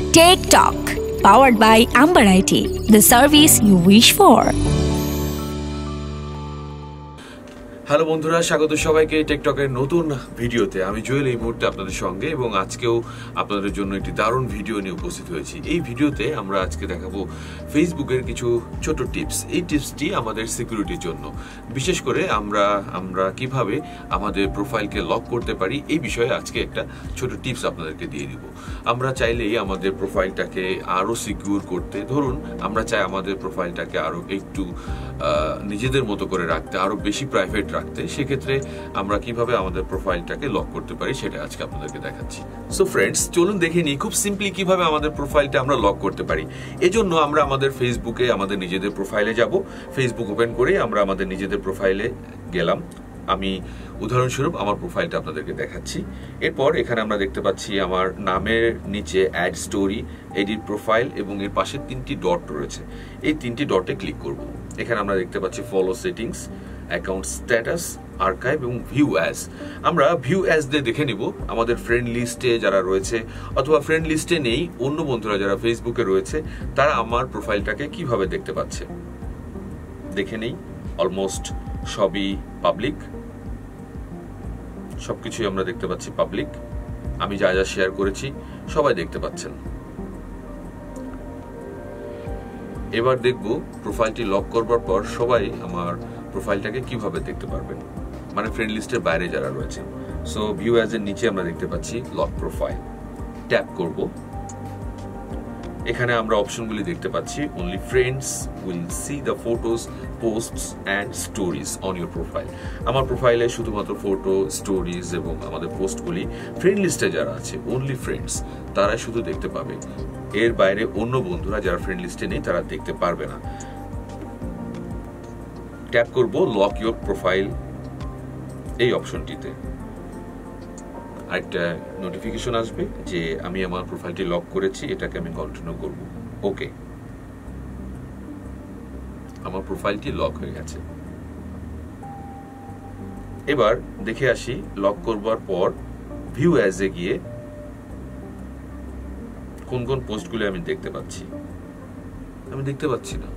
TikTok, powered by Amber IT, the service you wish for. Hello বন্ধুরা, স্বাগত সবাইকে টিকটকের নতুন ভিডিওতে। আমি জুয়েল এই মুহূর্তে আপনাদের সঙ্গে, এবং আজকেও আপনাদের জন্য একটি দারুণ ভিডিও নিয়ে উপস্থিত হয়েছি। এই ভিডিওতে আমরা আজকে দেখাবো ফেসবুকের কিছু ছোট টিপস। এই টিপসটি আমাদের সিকিউরিটির জন্য, বিশেষ করে আমরা কিভাবে আমাদের প্রোফাইলকে লক করতে পারি এই বিষয়ে আজকে একটা ছোট টিপস আপনাদেরকে দিয়ে দিব। আমরা চাইলেই আমাদের প্রোফাইলটাকে আরও সিকিউর করতে, ধরুন আমরা চাই আমাদের প্রোফাইলটাকে আরও একটু নিজেদের মতো করে রাখতে, আরও বেশি প্রাইভেট রাখতে, সেক্ষেত্রে আমরা কিভাবে আমাদের প্রোফাইলটাকে লক করতে পারি সেটা আজকে আপনাদেরকে দেখাচ্ছি। সো ফ্রেন্ডস, চলুন দেখে নিই খুব সিম্পলি কিভাবে আমাদের প্রোফাইলটা আমরা লক করতে পারি। এজন্য আমরা আমাদের ফেসবুকে আমাদের নিজেদের প্রোফাইলে যাব। ফেসবুক ওপেন করে আমরা আমাদের নিজেদের প্রোফাইলে গেলাম। আমি উদাহরণস্বরূপ আমার প্রোফাইলটা আপনাদেরকে দেখাচ্ছি। এরপর এখানে আমরা দেখতে পাচ্ছি আমার নামের নিচে অ্যাড স্টোরি, এডিট প্রোফাইল এবং এর পাশে তিনটি ডট রয়েছে। এই তিনটি ডটে ক্লিক করব। এখানে আমরা দেখতে পাচ্ছি follow settings, account status, archive এবং ভিউ অ্যাজ। আমরা ভিউ অ্যাজ দিয়ে দেখে নিব আমাদের ফ্রেন্ড লিস্টে যারা রয়েছে, অথবা ফ্রেন্ড লিস্টে নেই অন্য বন্ধুরা যারা ফেসবুকে রয়েছে, তারা আমার প্রোফাইলটাকে কিভাবে দেখতে পাচ্ছে। দেখে নেই, অলমোস্ট সবই পাবলিক, সবকিছুই আমরা দেখতে পাচ্ছি পাবলিক। আমি যা যা শেয়ার করেছি সবাই দেখতে পাচ্ছেন। এবার দেখব প্রোফাইলটি লক করবার পর সবাই আমার প্রোফাইলটাকে কিভাবে দেখতে পারবেন, মানে ফ্রেন্ড লিস্টের বাইরে যারা রয়েছে। সো ভিউ অ্যাজ এর নিচে আমরা দেখতে পাচ্ছি লক প্রোফাইল। ট্যাপ করব। এখানে আমরা অপশনগুলি দেখতে পাচ্ছি। only friends will see the photos, posts and stories on your profile. আমার প্রোফাইলে শুধুমাত্র ফটো, স্টোরিজ এবং আমাদের পোস্টগুলি ফ্রেন্ড লিস্টে যারা আছে, only friends, তারাই শুধু দেখতে পাবে। এর বাইরে অন্য বন্ধুরা যারা ফ্রেন্ড লিস্টে নেই তারা দেখতে পারবে না। ট্যাপ করব লক ইউর প্রোফাইল এই অপশনটিতে। আরেকটা নোটিফিকেশন আসবে যে আমি আমার প্রোফাইলটি লক করেছি, এটাকে আমি কন্টিনিউ করব। ওকে, আমার প্রোফাইলটি লক হয়ে গেছে। এবার দেখে আসি লক করবার পর ভিউ অ্যাজ এ গিয়ে কোন কোন পোস্টগুলো আমি দেখতে পাচ্ছি। আমি দেখতে পাচ্ছি না,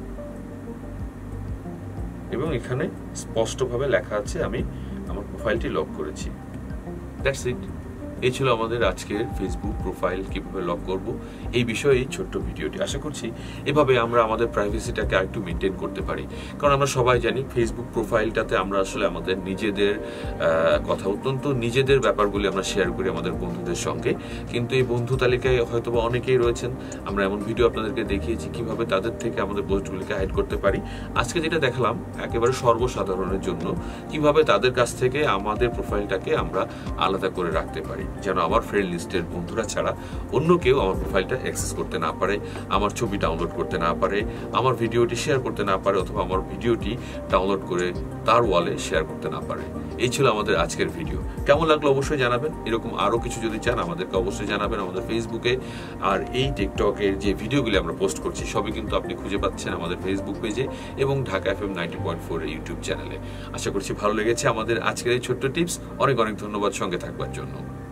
এবং এখানে স্পষ্টভাবে লেখা আছে আমি আমার প্রোফাইলটি লক করেছি। That's it. এই ছিল আমাদের আজকের ফেসবুক প্রোফাইল কিভাবে লক করব এই বিষয়ে এই ছোট্ট ভিডিওটি। আশা করছি এভাবে আমরা আমাদের প্রাইভেসিটাকে আরেকটু মেনটেন করতে পারি, কারণ আমরা সবাই জানি ফেসবুক প্রোফাইলটাতে আমরা আসলে আমাদের নিজেদের কথা, অত্যন্ত নিজেদের ব্যাপারগুলি আমরা শেয়ার করি আমাদের বন্ধুদের সঙ্গে। কিন্তু এই বন্ধু তালিকায় হয়তো বা অনেকেই রয়েছেন, আমরা এমন ভিডিও আপনাদেরকে দেখিয়েছি কিভাবে তাদের থেকে আমাদের পোস্টগুলিকে হাইড করতে পারি। আজকে যেটা দেখালাম একেবারে সর্বসাধারণের জন্য, কিভাবে তাদের কাছ থেকে আমাদের প্রোফাইলটাকে আমরা আলাদা করে রাখতে পারি, যেন আমার ফ্রেন্ড লিস্টের বন্ধুরা ছাড়া অন্য কেউ আমার প্রোফাইলটা অ্যাক্সেস করতে না পারে, আমার ছবি ডাউনলোড করতে না পারে, আমার ভিডিওটি শেয়ার করতে না পারে, অথবা আমার ভিডিওটি ডাউনলোড করে তার ওয়ালে শেয়ার করতে না পারে। এই ছিল আমাদের আজকের ভিডিও। কেমন লাগলো অবশ্যই জানাবেন। এরকম আরও কিছু যদি চান আমাদেরকে অবশ্যই জানাবেন আমাদের ফেসবুকে। আর এই টিকটকের যে ভিডিওগুলি আমরা পোস্ট করছি সবই কিন্তু আপনি খুঁজে পাচ্ছেন আমাদের ফেসবুক পেজে এবং ঢাকা FM 90.4 এর ইউটিউব চ্যানেলে। আশা করছি ভালো লেগেছে আমাদের আজকের এই ছোট্ট টিপস। অনেক অনেক ধন্যবাদ সঙ্গে থাকবার জন্য।